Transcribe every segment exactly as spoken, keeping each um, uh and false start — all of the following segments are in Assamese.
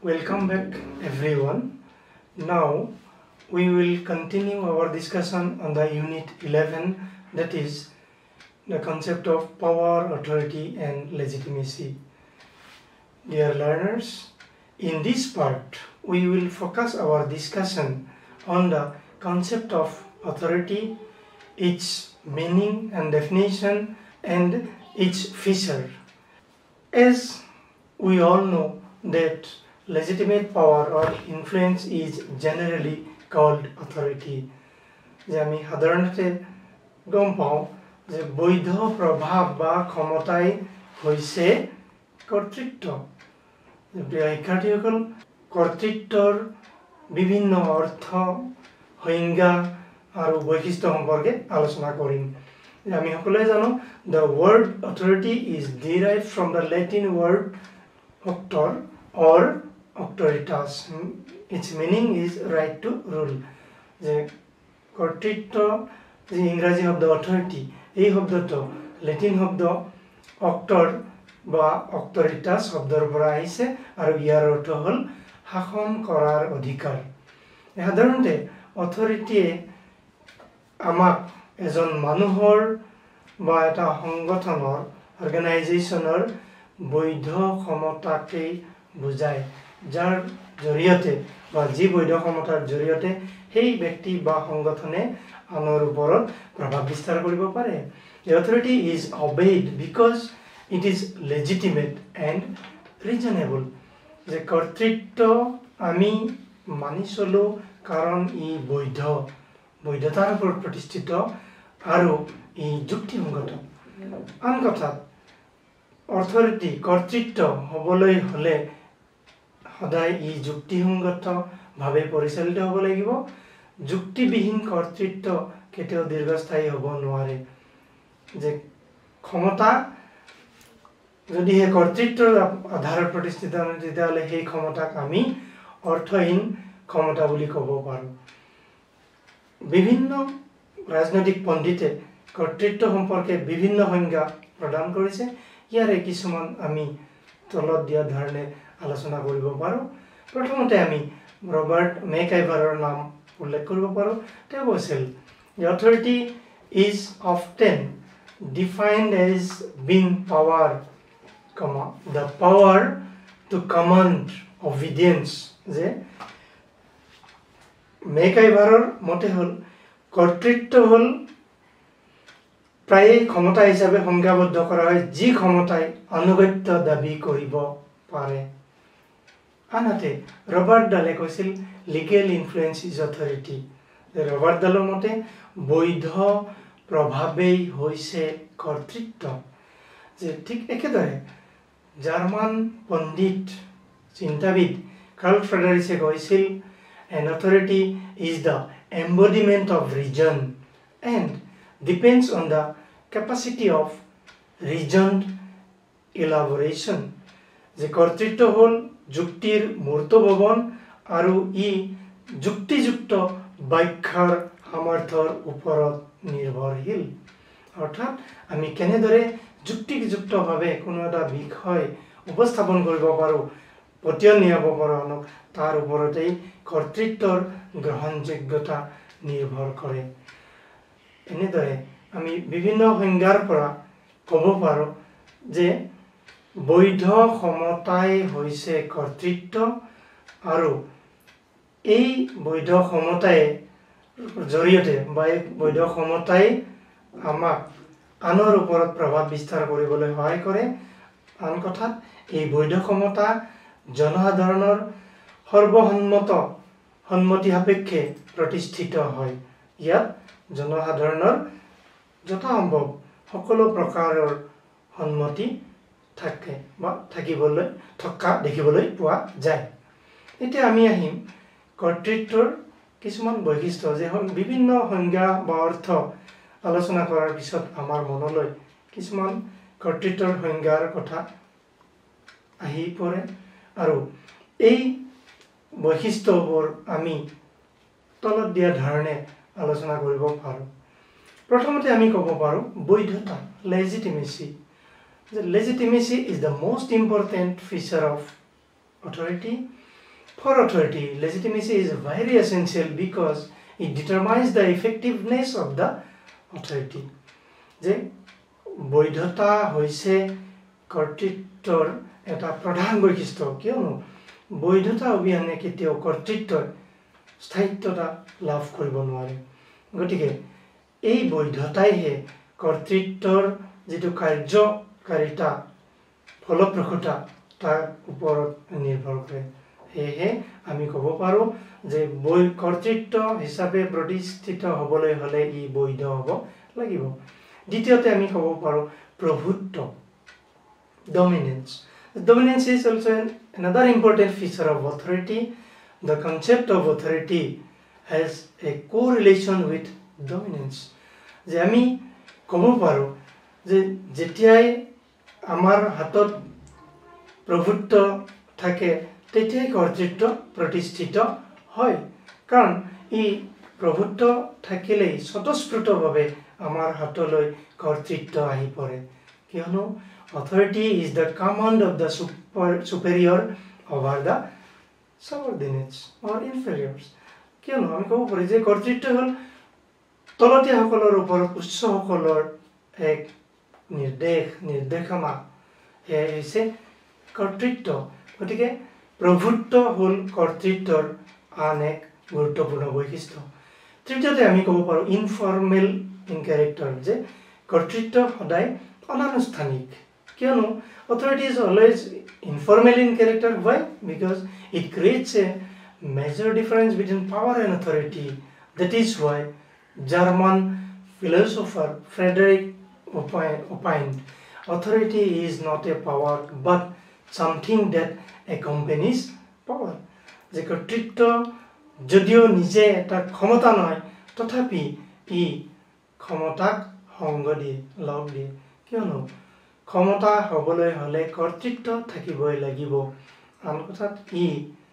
Welcome back everyone. Now we will continue our discussion on the unit eleven, that is the concept of power, authority and legitimacy. Dear learners, in this part we will focus our discussion on the concept of authority, its meaning and definition and its feature. As we all know that legitimate power or influence is generally called authority. যে আমি সাধাৰণতে গম পাওঁ যে বৈধ প্ৰভাৱ বা ক্ষমতাই হৈছে কৰ্তৃত্ব। শিক্ষাৰ্থীসকল, কৰ্তৃত্বৰ বিভিন্ন অৰ্থ, সংজ্ঞা আৰু বৈশিষ্ট্য সম্পৰ্কে আলোচনা কৰিম। আমি সকলোৱে জানো the word authority is derived from the Latin word auctor or auctoritas. Its meaning is right to rule. যে কৰ্তৃত্ব যে ইংৰাজী শব্দ authority, এই শব্দটো লেটিন শব্দ auctor বা auctoritas শব্দৰ পৰা আহিছে আৰু ইয়াৰ অৰ্থ হ'ল শাসন কৰাৰ অধিকাৰ। সাধাৰণতে অথৰিটিয়ে আমাক এজন মানুহৰ বা এটা সংগঠনৰ অৰ্গেনাইজেশ্যনৰ বৈধ ক্ষমতাকে বুজায়, যাৰ জৰিয়তে বা যি বৈধ ক্ষমতাৰ জৰিয়তে সেই ব্যক্তি বা সংগঠনে আনৰ ওপৰত প্ৰভাৱ বিস্তাৰ কৰিব পাৰে। The authority is obeyed because it is legitimate and reasonable. যে কৰ্তৃত্ব আমি মানি চলো কাৰণ ই বৈধ, বৈধতাৰ ওপৰত প্ৰতিষ্ঠিত আৰু ই যুক্তিসংগত। আন কথাত অথৰিটি কৰ্তৃত্ব হ'বলৈ হ'লে সদায় ই যুক্তিসংগতভাৱে পৰিচালিত হ'ব লাগিব। যুক্তিবিহীন কৰ্তৃত্ব কেতিয়াও দীৰ্ঘস্থায়ী হ'ব নোৱাৰে। যে ক্ষমতা যদিহে কৰ্তৃত্বৰ আধাৰত প্ৰতিষ্ঠিত নহয়, তেতিয়াহ'লে সেই ক্ষমতাক আমি অৰ্থহীন ক্ষমতা বুলি ক'ব পাৰোঁ। বিভিন্ন ৰাজনৈতিক পণ্ডিতে কৰ্তৃত্ব সম্পৰ্কে বিভিন্ন সংজ্ঞা প্ৰদান কৰিছে। ইয়াৰে কিছুমান আমি তলত দিয়া ধৰণে আলোচনা কৰিব পাৰোঁ। প্ৰথমতে আমি ৰবাৰ্ট মেকআইভাৰৰ নাম উল্লেখ কৰিব পাৰোঁ। তেওঁ কৈছিল, The authority is often defined as being power, comma, the power to command obedience. যে মেকআইভাৰৰ মতে হ'ল কৰ্তৃত্ব হ'ল প্ৰায়ে ক্ষমতা হিচাপে সংজ্ঞাবদ্ধ কৰা হয় যি ক্ষমতাই আনুগত্য দাবী কৰিব পাৰে। আনহাতে ৰবাৰ্ট ডালে কৈছিল legal influence is authority. Robert ডালৰ মতে বৈধ প্ৰভাৱেই হৈছে কৰ্তৃত্ব। যে ঠিক একেদৰে জাৰ্মান পণ্ডিত চিন্তাবিদ কাৰ্ল ফ্ৰেডাৰিছে কৈছিল an authority is the embodiment of reason and depends on the capacity of reasoned elaboration. যে কৰ্তৃত্ব হ'ল যুক্তিৰ মূৰ্ত ভৱন আৰু ই যুক্তিযুক্ত ব্যাখ্যাৰ সামৰ্থ্যৰ ওপৰত নিৰ্ভৰশীল। অৰ্থাৎ আমি কেনেদৰে যুক্তিযুক্তভাৱে কোনো এটা বিষয় উপস্থাপন কৰিব পাৰোঁ, পতিয়ন নিয়াব পাৰোঁ আনক, তাৰ ওপৰতেই কৰ্তৃত্বৰ গ্ৰহণযোগ্যতা নিৰ্ভৰ কৰে। এনেদৰে আমি বিভিন্ন সংজ্ঞাৰ পৰা ক'ব পাৰোঁ যে বৈধ ক্ষমতাই হৈছে কৰ্তৃত্ব আৰু এই বৈধ ক্ষমতাই জৰিয়তে বা এই বৈধ ক্ষমতাই আমাক আনৰ ওপৰত প্ৰভাৱ বিস্তাৰ কৰিবলৈ সহায় কৰে। আন কথাত এই বৈধ ক্ষমতা জনসাধাৰণৰ সৰ্বসন্মত সন্মতি সাপেক্ষে প্ৰতিষ্ঠিত হয়। ইয়াত জনসাধাৰণৰ যথাসম্ভৱ সকলো প্ৰকাৰৰ সন্মতি থাকে বা থাকিবলৈ থকা দেখিবলৈ পোৱা যায়। এতিয়া আমি আহিম কৰ্তৃত্বৰ কিছুমান বৈশিষ্ট্য, যে বিভিন্ন সংজ্ঞা বা অৰ্থ আলোচনা কৰাৰ পিছত আমাৰ মনলৈ কিছুমান কৰ্তৃত্বৰ সংজ্ঞাৰ কথা আহি পৰে আৰু এই বৈশিষ্ট্যবোৰ আমি তলত দিয়া ধৰণে আলোচনা কৰিব পাৰোঁ। প্ৰথমতে আমি ক'ব পাৰোঁ বৈধতা, লেজিটিমেচি। The legitimacy is the most important feature of authority. For authority, legitimacy is very essential because it determines the effectiveness of the authority. যে বৈধতা হৈছে কৰ্তৃত্বৰ এটা প্ৰধান বৈশিষ্ট্য, কিয়নো বৈধতা অবিহনে কেতিয়াও কৰ্তৃত্বৰ স্থায়িত্বতা লাভ কৰিব নোৱাৰে। গতিকে এই বৈধতাইহে কৰ্তৃত্বৰ যিটো কাৰ্যকাৰিতা ফলপ্ৰসূতা তাৰ ওপৰত নিৰ্ভৰ কৰে। সেয়েহে আমি ক'ব পাৰোঁ যে বৈ কৰ্তৃত্ব হিচাপে প্ৰতিষ্ঠিত হ'বলৈ হ'লে ই বৈধ হ'ব লাগিব। দ্বিতীয়তে আমি ক'ব পাৰোঁ প্ৰভুত্ব, dominance. Dominance is also an, another important feature of authority. The concept of authority has a correlation with dominance. যে আমি ক'ব পাৰোঁ যে যেতিয়াই আমাৰ হাতত প্ৰভুত্ব থাকে তেতিয়াই কৰ্তৃত্ব প্ৰতিষ্ঠিত হয়, কাৰণ ই প্ৰভুত্ব থাকিলেই স্বতঃস্ফূৰ্তভাৱে আমাৰ হাতলৈ কৰ্তৃত্ব আহি পৰে, কিয়নো authority is the command of the super, superior over the subordinates or inferiors. কিয়নো আমি ক'ব পাৰোঁ যে কৰ্তৃত্ব হ'ল তলতীয়াসকলৰ ওপৰত উচ্চসকলৰ এক নিৰ্দেশ নিৰ্দেশনা, সেয়াই হৈছে কৰ্তৃত্ব। গতিকে প্ৰভুত্ব হ'ল কৰ্তৃত্বৰ আন এক গুৰুত্বপূৰ্ণ বৈশিষ্ট্য। তৃতীয়তে আমি ক'ব পাৰোঁ ইনফৰ্মেল ইন কেৰেক্টাৰ, যে কৰ্তৃত্ব সদায় অনানুষ্ঠানিক, কিয়নো authority is always informal in character. Why? Because it creates a major difference between power and authority. That is why German philosopher Frederick opined, authority is not a power but something that accompanies power. যে কৰ্তৃত্ব যদিও নিজে এটা ক্ষমতা নহয় তথাপি ই ক্ষমতাক সংগ দিয়ে, লগ দিয়ে, কিয়নো ক্ষমতা হ'বলৈ হ'লে কৰ্তৃত্ব থাকিবই লাগিব। আন কথাত ই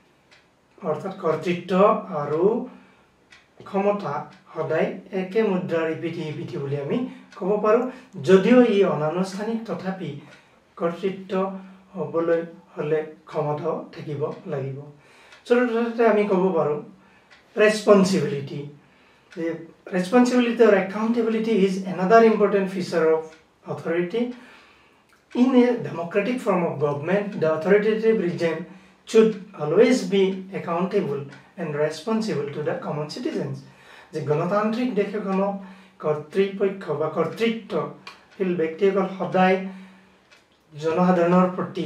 অৰ্থাৎ কৰ্তৃত্ব আৰু ক্ষমতা সদায় একে মুদ্ৰাৰ ইপিঠি সিপিঠি বুলি আমি ক'ব পাৰোঁ। যদিও ই অনানুষ্ঠানিক তথাপি কৰ্তৃত্ব হ'বলৈ হ'লে ক্ষমতাও থাকিব লাগিব। চতুৰ্থতে আমি ক'ব পাৰোঁ responsibility. Responsibility or accountability is another important feature of authority. In a democratic form of government, the authoritative regime should always be accountable and responsible to the common citizens. যে গণতান্ত্ৰিক দেশ এখনত কৰ্তৃপক্ষ বা কৰ্তৃত্বশীল ব্যক্তিসকল সদায় জনসাধাৰণৰ প্ৰতি,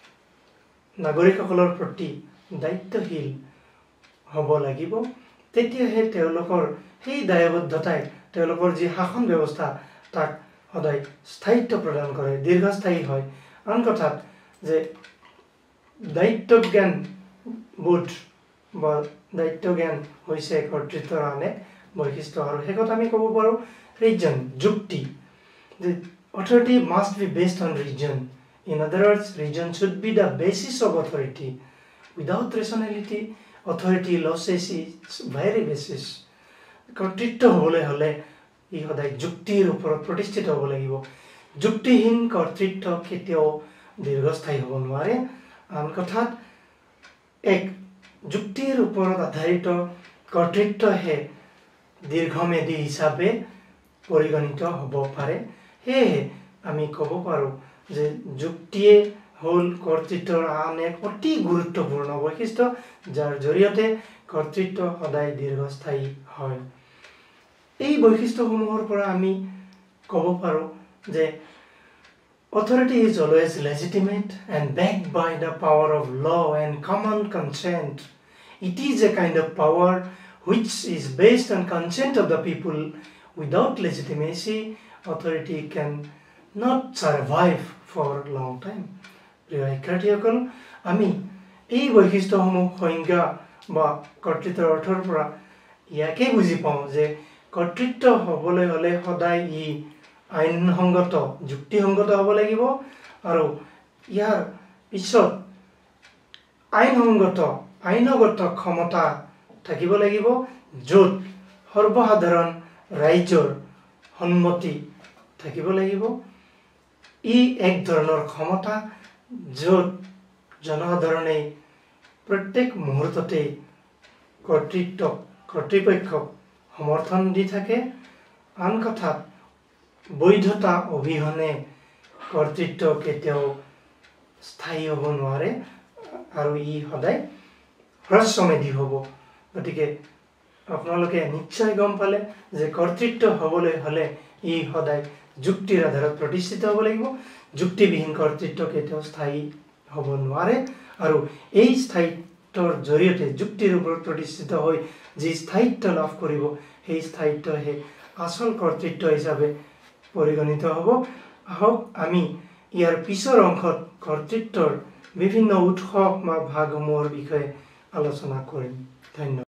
নাগৰিকসকলৰ প্ৰতি দায়িত্বশীল হ'ব লাগিব। তেতিয়াহে তেওঁলোকৰ সেই দায়বদ্ধতাই তেওঁলোকৰ যি শাসন ব্যৱস্থা তাক সদায় স্থায়িত্ব প্ৰদান কৰে, দীৰ্ঘস্থায়ী হয়। আন কথাত যে দায়িত্বজ্ঞান বোধ বা দায়িত্বজ্ঞান হৈছে কৰ্তৃত্বৰ আন এক বৈশিষ্ট্য। আৰু সেই কথা আমি ক'ব পাৰোঁ ৰিজন, যুক্তি। যে authority must be based on reason. In other words, reason should be the basis of authority. Without rationality, authority loses its very basis. কৰ্তৃত্ব হ'বলৈ হ'লে ই সদায় যুক্তিৰ ওপৰত প্ৰতিষ্ঠিত হ'ব লাগিব। যুক্তিহীন কৰ্তৃত্ব কেতিয়াও দীৰ্ঘস্থায়ী হ'ব নোৱাৰে। আন কথাত এক যুক্তিৰ ওপৰত আধাৰিত কৰ্তৃত্বহে দীৰ্ঘমেদী হিচাপে পৰিগণিত হ'ব পাৰে। সেয়েহে আমি ক'ব পাৰোঁ যে যুক্তিয়ে হ'ল কৰ্তৃত্বৰ আন এক অতি গুৰুত্বপূৰ্ণ বৈশিষ্ট্য, যাৰ জৰিয়তে কৰ্তৃত্ব সদায় দীৰ্ঘস্থায়ী হয়। এই বৈশিষ্ট্যসমূহৰ পৰা আমি ক'ব পাৰোঁ যে authority is always legitimate and backed by the power of law and common consent. It is a kind of power which is based on consent of the people. Without legitimacy, authority can not survive for a long time. প্ৰিয় শিক্ষাৰ্থীসকল, আমি এই বৈশিষ্ট্যসমূহ সংজ্ঞা বা কৰ্তৃত্বৰ অৰ্থৰ পৰা ইয়াকে বুজি পাওঁ যে কৰ্তৃত্ব হ'বলৈ হ'লে সদায় ই আইনসংগত, যুক্তিসংগত হ'ব লাগিব, আৰু ইয়াৰ পিছত আইনসংগত আইনগত ক্ষমতা থাকিব লাগিব, য'ত সৰ্বসাধাৰণ ৰাইজৰ সন্মতি থাকিব লাগিব। ই এক ধৰণৰ ক্ষমতা য'ত জনসাধাৰণে প্ৰত্যেক মুহূৰ্ততে কৰ্তৃত্বক কৰ্তৃপক্ষক সমৰ্থন দি থাকে। আন কথাত বৈধতা অবিহনে কৰ্তৃত্ব কেতিয়াও স্থায়ী হ'ব নোৱাৰে আৰু ই সদায় হ্ৰস্বমেধী হ'ব। গতিকে আপোনালোকে নিশ্চয় গম পালে যে কৰ্তৃত্ব হ'বলৈ হ'লে ই সদায় যুক্তিৰ আধাৰত প্ৰতিষ্ঠিত হ'ব লাগিব। যুক্তিবিহীন কৰ্তৃত্ব কেতিয়াও স্থায়ী হ'ব নোৱাৰে আৰু এই স্থায়িত্বৰ জৰিয়তে যুক্তিৰ ওপৰত প্ৰতিষ্ঠিত হৈ যি স্থায়িত্ব লাভ কৰিব সেই স্থায়িত্বহে আচল কৰ্তৃত্ব হিচাপে পৰিগণিত হ'ব। আহক আমি ইয়াৰ পিছৰ অংশত কৰ্তৃত্বৰ বিভিন্ন উৎস বা ভাগসমূহৰ বিষয়ে আলোচনা কৰিম। ধন্যবাদ।